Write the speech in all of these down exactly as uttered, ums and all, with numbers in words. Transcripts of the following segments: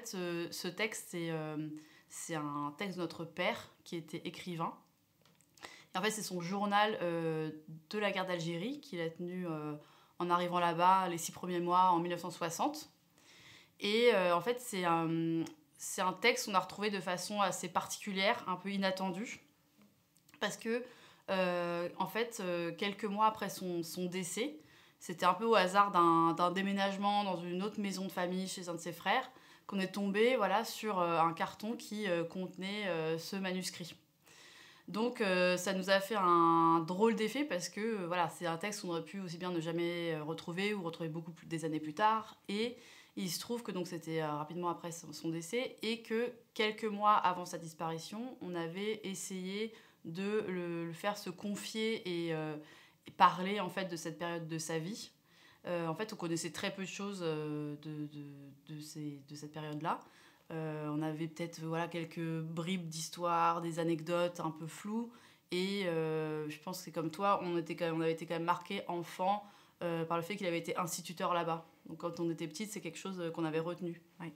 fait, euh, ce texte, c'est, euh, c'est un texte de notre père qui était écrivain. Et en fait, c'est son journal euh, de la guerre d'Algérie qu'il a tenu euh, en arrivant là-bas les six premiers mois en mille neuf cent soixante. Et euh, en fait, c'est un, c'est un texte qu'on a retrouvé de façon assez particulière, un peu inattendue. Parce que, euh, en fait, euh, quelques mois après son, son décès, c'était un peu au hasard d'un, d'un déménagement dans une autre maison de famille chez un de ses frères, qu'on est tombé voilà, sur euh, un carton qui euh, contenait euh, ce manuscrit. Donc euh, ça nous a fait un drôle d'effet parce que euh, voilà, c'est un texte qu'on aurait pu aussi bien ne jamais euh, retrouver ou retrouver beaucoup plus, des années plus tard. Et il se trouve que donc c'était euh, rapidement après son, son décès et que quelques mois avant sa disparition, on avait essayé de le, le faire se confier et, euh, et parler en fait de cette période de sa vie. Euh, en fait, on connaissait très peu de choses euh, de, de, de, ces, de cette période-là. Euh, on avait peut-être voilà, quelques bribes d'histoire, des anecdotes un peu floues. Et euh, je pense que c'est comme toi, on, était quand même, on avait été quand même marqué enfant euh, par le fait qu'il avait été instituteur là-bas. Donc quand on était petite, c'est quelque chose qu'on avait retenu. Ouais.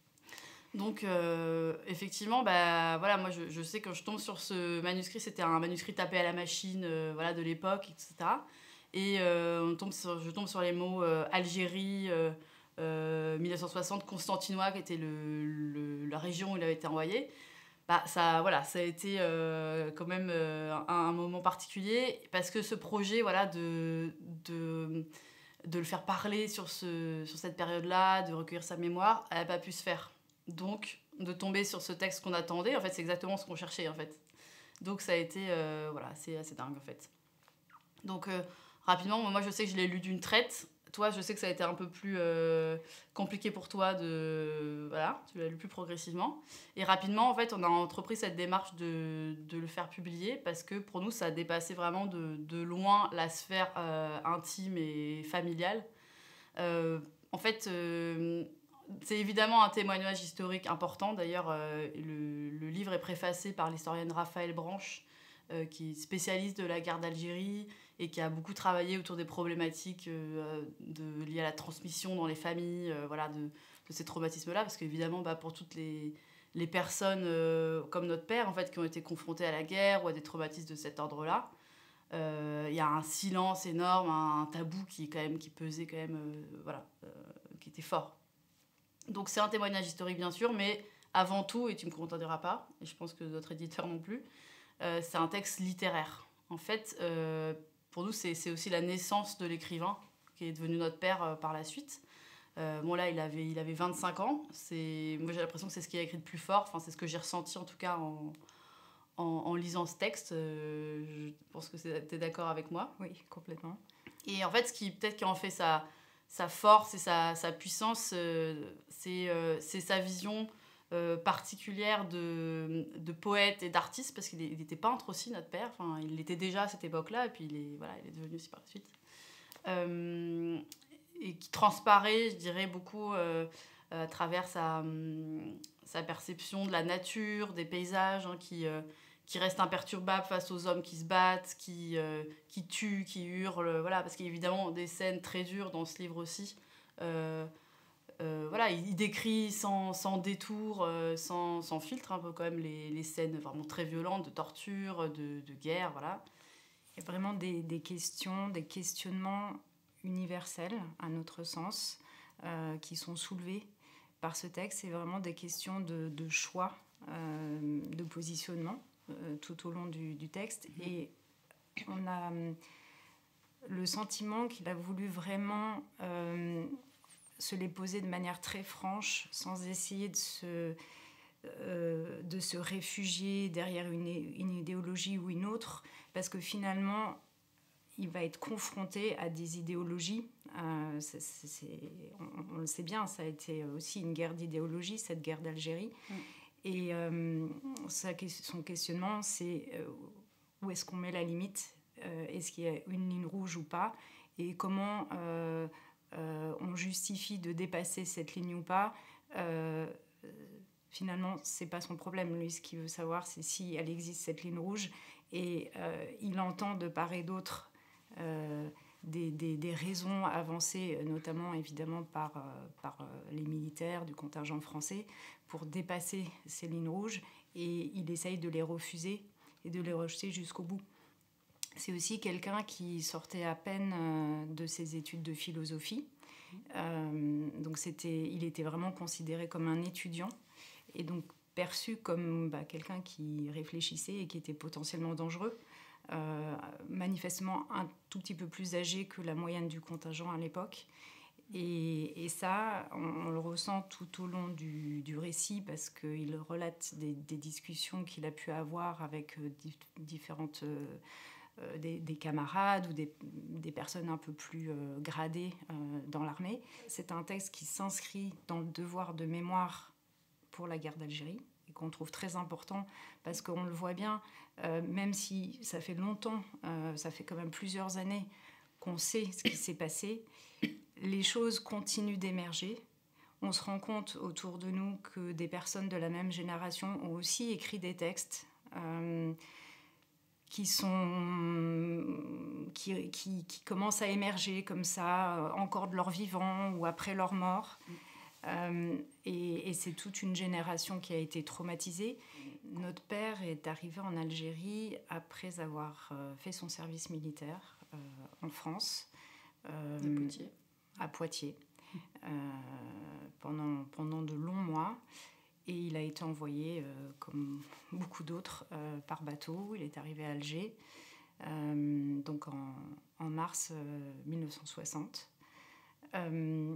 Donc euh, effectivement, bah, voilà, moi je, je sais que quand je tombe sur ce manuscrit, c'était un manuscrit tapé à la machine euh, voilà, de l'époque, et cetera. Et euh, on tombe sur, je tombe sur les mots euh, Algérie, euh, euh, mille neuf cent soixante, Constantinois, qui était le, le, la région où il avait été envoyé. Bah, ça, voilà, ça a été euh, quand même euh, un, un moment particulier, parce que ce projet voilà, de, de, de le faire parler sur, ce, sur cette période-là, de recueillir sa mémoire, elle n'a pas pu se faire. Donc, de tomber sur ce texte qu'on attendait, en fait, c'est exactement ce qu'on cherchait, en fait. Donc, ça a été, euh, voilà, c'est assez dingue, en fait. Donc, euh, rapidement, moi, je sais que je l'ai lu d'une traite. Toi, je sais que ça a été un peu plus euh, compliqué pour toi de... Voilà, tu l'as lu plus progressivement. Et rapidement, en fait, on a entrepris cette démarche de, de le faire publier parce que pour nous, ça a dépassé vraiment de, de loin la sphère euh, intime et familiale. Euh, en fait, euh, c'est évidemment un témoignage historique important. D'ailleurs, euh, le, le livre est préfacé par l'historienne Raphaël Branche, euh, qui est spécialiste de la guerre d'Algérie et qui a beaucoup travaillé autour des problématiques euh, de, liées à la transmission dans les familles, euh, voilà, de, de ces traumatismes-là. Parce qu'évidemment, bah, pour toutes les, les personnes euh, comme notre père, en fait, qui ont été confrontées à la guerre ou à des traumatismes de cet ordre-là, il euh, y a un silence énorme, un tabou qui, quand même, qui pesait quand même, euh, voilà, euh, qui était fort. Donc c'est un témoignage historique, bien sûr, mais avant tout, et tu me contrediras pas, et je pense que d'autres éditeurs non plus, euh, c'est un texte littéraire. En fait, euh, pour nous, c'est, c'est aussi la naissance de l'écrivain, qui est devenu notre père euh, par la suite. Euh, bon, là, il avait, il avait vingt-cinq ans. C'est, moi, j'ai l'impression que c'est ce qu'il a écrit de plus fort. Enfin, c'est ce que j'ai ressenti, en tout cas, en, en, en lisant ce texte. Euh, je pense que tu es d'accord avec moi. Oui, complètement. Et en fait, ce qui peut-être qui en fait sa, sa force et sa, sa puissance, euh, c'est, euh, c'est sa vision euh, particulière de, de poète et d'artiste, parce qu'il est, il était peintre aussi, notre père. Enfin, il l'était déjà à cette époque-là, et puis il est, voilà, il est devenu aussi par la suite. Euh, et qui transparaît, je dirais, beaucoup euh, à travers sa, sa perception de la nature, des paysages, hein, qui... Euh, qui reste imperturbable face aux hommes qui se battent, qui, euh, qui tuent, qui hurlent, voilà, parce qu'il y a évidemment des scènes très dures dans ce livre aussi. Euh, euh, voilà, il, il décrit sans, sans détour, euh, sans, sans filtre, un peu quand même les, les scènes vraiment très violentes de torture, de, de guerre, voilà. Il y a vraiment des, des questions, des questionnements universels, à notre sens, euh, qui sont soulevés par ce texte. C'est vraiment des questions de, de choix, euh, de positionnement tout au long du, du texte. Mmh. Et on a le sentiment qu'il a voulu vraiment euh, se les poser de manière très franche, sans essayer de se, euh, de se réfugier derrière une, une idéologie ou une autre, parce que finalement, il va être confronté à des idéologies. Euh, c'est, c'est, c'est, on, on le sait bien, ça a été aussi une guerre d'idéologie, cette guerre d'Algérie. Mmh. Et euh, sa, son questionnement, c'est euh, où est-ce qu'on met la limite, euh, est-ce qu'il y a une ligne rouge ou pas, et comment euh, euh, on justifie de dépasser cette ligne ou pas. Euh, finalement, c'est pas son problème. Lui, ce qu'il veut savoir, c'est si elle existe, cette ligne rouge, et euh, il entend de part et d'autre euh, des, des, des raisons avancées, notamment évidemment par, euh, par euh, les militaires du contingent français, pour dépasser ces lignes rouges, et il essaye de les refuser et de les rejeter jusqu'au bout. C'est aussi quelqu'un qui sortait à peine euh, de ses études de philosophie. Euh, donc c'était, il était vraiment considéré comme un étudiant, et donc perçu comme bah, quelqu'un qui réfléchissait et qui était potentiellement dangereux. Euh, manifestement un tout petit peu plus âgé que la moyenne du contingent à l'époque. Et, et ça, on, on le ressent tout au long du, du récit, parce qu'il relate des, des discussions qu'il a pu avoir avec euh, dif, différentes... Euh, euh, des, des camarades ou des, des personnes un peu plus euh, gradées euh, dans l'armée. C'est un texte qui s'inscrit dans le devoir de mémoire pour la guerre d'Algérie, et qu'on trouve très important, parce qu'on le voit bien, euh, même si ça fait longtemps, euh, ça fait quand même plusieurs années qu'on sait ce qui s'est passé, les choses continuent d'émerger. On se rend compte autour de nous que des personnes de la même génération ont aussi écrit des textes euh, qui, sont, qui, qui, qui commencent à émerger comme ça, encore de leur vivant ou après leur mort. Euh, et, et c'est toute une génération qui a été traumatisée. Notre père est arrivé en Algérie après avoir euh, fait son service militaire euh, en France. Euh, à Poitiers. À Poitiers. Euh, pendant, pendant de longs mois. Et il a été envoyé, euh, comme beaucoup d'autres, euh, par bateau. Il est arrivé à Alger, euh, donc en, en mars euh, mille neuf cent soixante. Euh,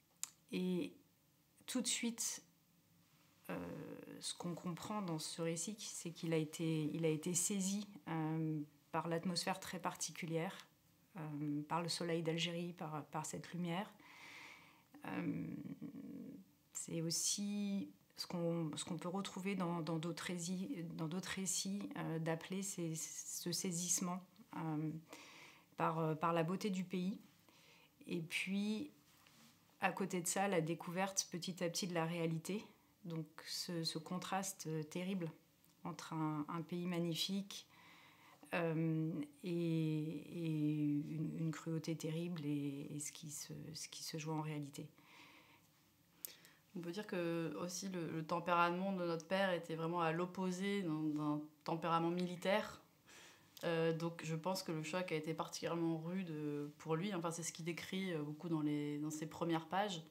et tout de suite, euh, ce qu'on comprend dans ce récit, c'est qu'il a été, il a été saisi euh, par l'atmosphère très particulière, euh, par le soleil d'Algérie, par, par cette lumière. Euh, c'est aussi ce qu'on, ce qu'on peut retrouver dans, dans, d'autres, récits, dans d'autres récits, euh, d'appeler ces, ce saisissement euh, par, par la beauté du pays. Et puis, à côté de ça, la découverte petit à petit de la réalité. Donc ce, ce contraste terrible entre un, un pays magnifique euh, et, et une, une cruauté terrible, et, et ce, qui se, ce qui se joue en réalité. On peut dire que aussi le, le tempérament de notre père était vraiment à l'opposé d'un, d'un tempérament militaire. Euh, donc je pense que le choc a été particulièrement rude pour lui. Enfin, c'est ce qu'il décrit beaucoup dans, les, dans ses premières pages.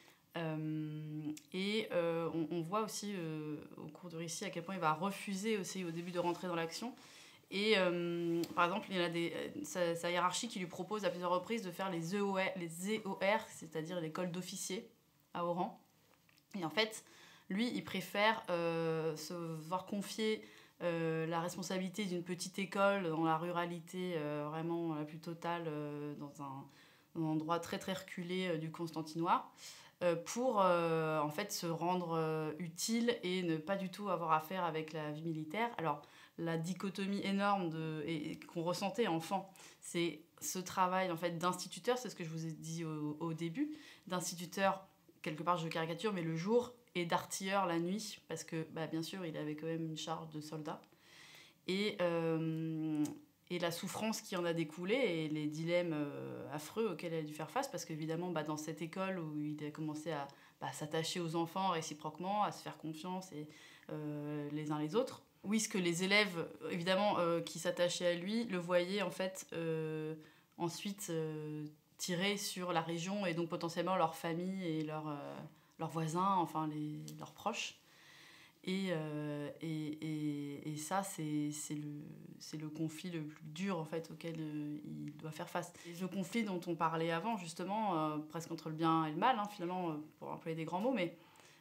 Euh, et euh, on, on voit aussi euh, au cours du récit à quel point il va refuser aussi au début de rentrer dans l'action. Et euh, par exemple, il y a des, sa, sa hiérarchie qui lui propose à plusieurs reprises de faire les E O R, les E O R, c'est-à-dire l'école d'officiers à Oran. Et en fait, lui, il préfère euh, se voir confier euh, la responsabilité d'une petite école dans la ruralité euh, vraiment la plus totale, euh, dans un, un endroit très très reculé euh, du Constantinois, euh, pour euh, en fait se rendre euh, utile et ne pas du tout avoir affaire avec la vie militaire. Alors, la dichotomie énorme de, et, et qu'on ressentait enfant, c'est ce travail en fait d'instituteur, c'est ce que je vous ai dit au, au début, d'instituteur, quelque part je caricature, mais le jour, et d'artilleur la nuit, parce que bah, bien sûr il avait quand même une charge de soldat, et, euh, et la souffrance qui en a découlé et les dilemmes euh, affreux auxquels il a dû faire face, parce qu'évidemment bah, dans cette école où il a commencé à bah, s'attacher aux enfants réciproquement, à se faire confiance et, euh, les uns les autres, oui, ce que les élèves évidemment euh, qui s'attachaient à lui le voyaient en fait euh, ensuite euh, tirer sur la région et donc potentiellement leur famille et leurs, euh, leurs voisins, enfin les, leurs proches. Et, euh, et, et, et ça, c'est, c'est, le, c'est le conflit le plus dur en fait, auquel euh, il doit faire face. Et ce conflit dont on parlait avant, justement, euh, presque entre le bien et le mal, hein, finalement, euh, pour employer des grands mots, mais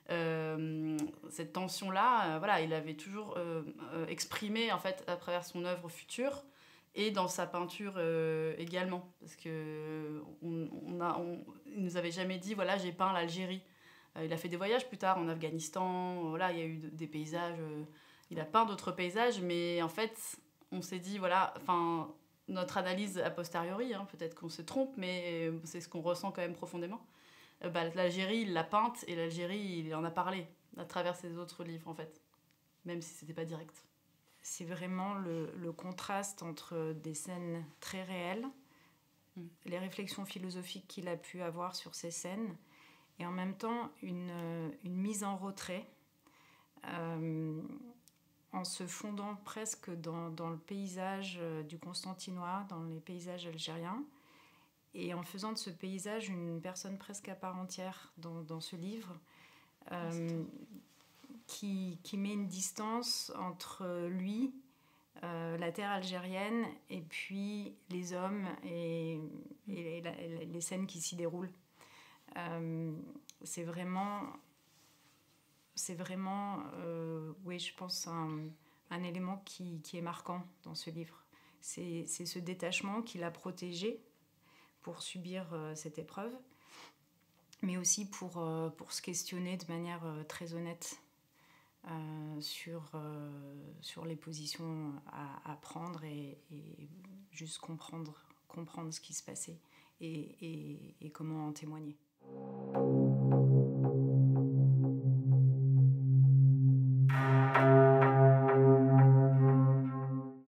euh, cette tension-là, euh, voilà, il avait toujours euh, euh, exprimé en fait, à travers son œuvre future, et dans sa peinture euh, également, parce que on, on a, on, il nous avait jamais dit voilà, j'ai peint l'Algérie. Euh, il a fait des voyages plus tard en Afghanistan, voilà, il y a eu des paysages, euh, il a peint d'autres paysages, mais en fait on s'est dit voilà, enfin notre analyse a posteriori, hein, peut-être qu'on se trompe, mais c'est ce qu'on ressent quand même profondément. Euh, bah, l'Algérie il l'a peinte, et l'Algérie il en a parlé à travers ses autres livres en fait, même si c'était pas direct. C'est vraiment le, le contraste entre des scènes très réelles mmh. les réflexions philosophiques qu'il a pu avoir sur ces scènes, et en même temps une, une mise en retrait, euh, en se fondant presque dans, dans le paysage du Constantinois, dans les paysages algériens, et en faisant de ce paysage une personne presque à part entière dans, dans ce livre, euh, qui, qui met une distance entre lui, euh, la terre algérienne, et puis les hommes et, et la, les scènes qui s'y déroulent. Euh, c'est vraiment, c'est vraiment euh, oui, je pense, un, un élément qui, qui est marquant dans ce livre. C'est, c'est ce détachement qui l'a protégé pour subir euh, cette épreuve, mais aussi pour, euh, pour se questionner de manière euh, très honnête euh, sur, euh, sur les positions à, à prendre et, et juste comprendre, comprendre ce qui se passait et, et, et comment en témoigner.